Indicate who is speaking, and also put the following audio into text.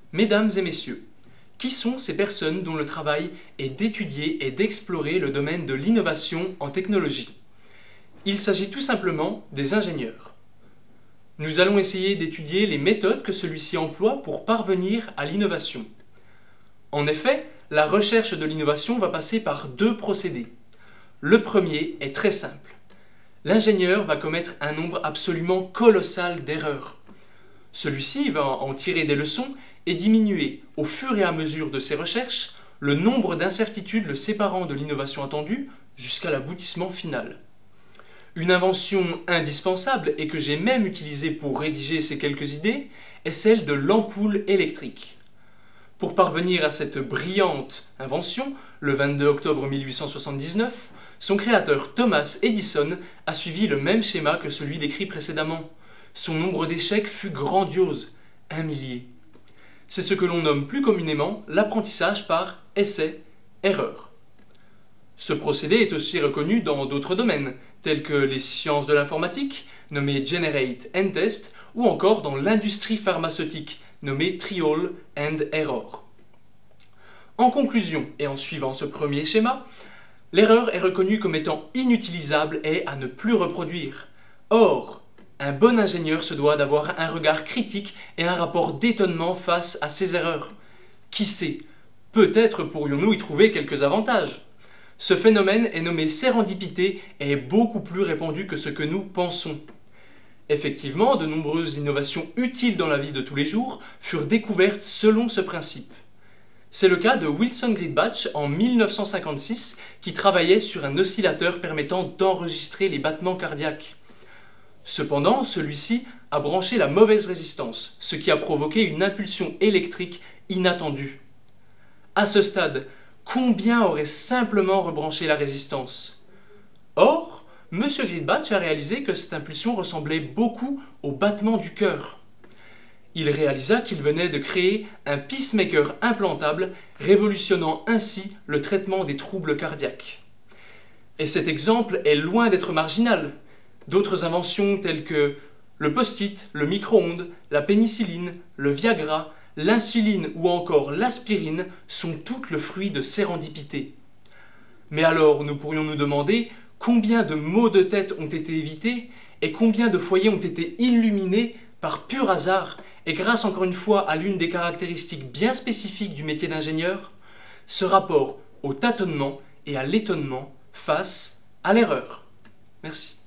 Speaker 1: Mesdames et messieurs, qui sont ces personnes dont le travail est d'étudier et d'explorer le domaine de l'innovation en technologie? Il s'agit tout simplement des ingénieurs. Nous allons essayer d'étudier les méthodes que celui-ci emploie pour parvenir à l'innovation. En effet, la recherche de l'innovation va passer par deux procédés. Le premier est très simple. L'ingénieur va commettre un nombre absolument colossal d'erreurs. Celui-ci va en tirer des leçons et diminuer, au fur et à mesure de ses recherches, le nombre d'incertitudes le séparant de l'innovation attendue jusqu'à l'aboutissement final. Une invention indispensable et que j'ai même utilisée pour rédiger ces quelques idées est celle de l'ampoule électrique. Pour parvenir à cette brillante invention, le 22 octobre 1879, son créateur Thomas Edison a suivi le même schéma que celui décrit précédemment. Son nombre d'échecs fut grandiose, 1 millier. C'est ce que l'on nomme plus communément l'apprentissage par essai-erreur. Ce procédé est aussi reconnu dans d'autres domaines, tels que les sciences de l'informatique, nommées Generate and Test, ou encore dans l'industrie pharmaceutique, nommée Trial and Error. En conclusion, et en suivant ce premier schéma, l'erreur est reconnue comme étant inutilisable et à ne plus reproduire. Or, un bon ingénieur se doit d'avoir un regard critique et un rapport d'étonnement face à ces erreurs. Qui sait, peut-être pourrions-nous y trouver quelques avantages. Ce phénomène est nommé sérendipité et est beaucoup plus répandu que ce que nous pensons. Effectivement, de nombreuses innovations utiles dans la vie de tous les jours furent découvertes selon ce principe. C'est le cas de Wilson Gridbach en 1956 qui travaillait sur un oscillateur permettant d'enregistrer les battements cardiaques. Cependant, celui-ci a branché la mauvaise résistance, ce qui a provoqué une impulsion électrique inattendue. À ce stade, combien aurait simplement rebranché la résistance? Or, M. Gridbach a réalisé que cette impulsion ressemblait beaucoup au battement du cœur. Il réalisa qu'il venait de créer un pacemaker implantable, révolutionnant ainsi le traitement des troubles cardiaques. Et cet exemple est loin d'être marginal. D'autres inventions telles que le post-it, le micro-ondes, la pénicilline, le Viagra, l'insuline ou encore l'aspirine sont toutes le fruit de sérendipité. Mais alors, nous pourrions nous demander combien de maux de tête ont été évités et combien de foyers ont été illuminés par pur hasard et grâce encore une fois à l'une des caractéristiques bien spécifiques du métier d'ingénieur, ce rapport au tâtonnement et à l'étonnement face à l'erreur. Merci.